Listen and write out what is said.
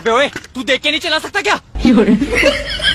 पे ओए, तू देख के नहीं चला सकता क्या?